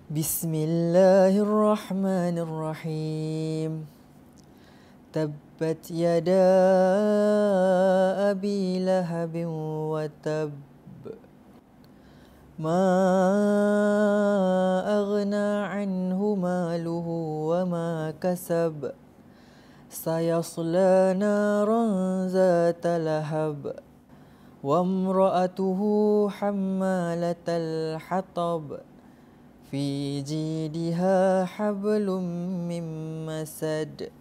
Bismillahirrahmanirrahim. Tabbat yada abi lahabin wa tab. Ma aghna anhu maluhu wa ma kasab. Sayasla naran zata lahab. Wa imra'atuhu hammalatal hatab. Fi jidha hablum min masad.